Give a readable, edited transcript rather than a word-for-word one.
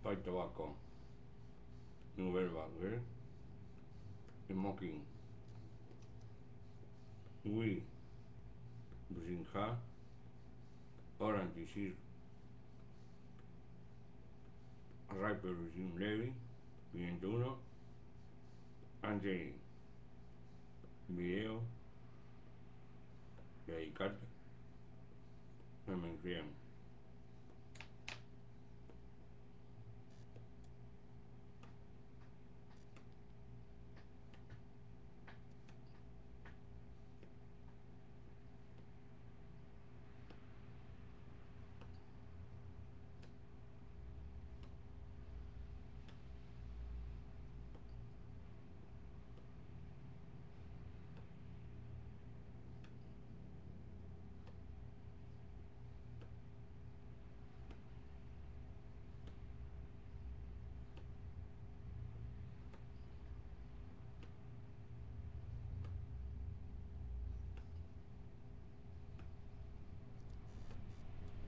Fight Tobacco, Nouvelle Vague, Smoking, Oui, Buzinha, Orange Isir, Riper Jim Levy, 501, Angie, Video, Dedicarte, Memengrian.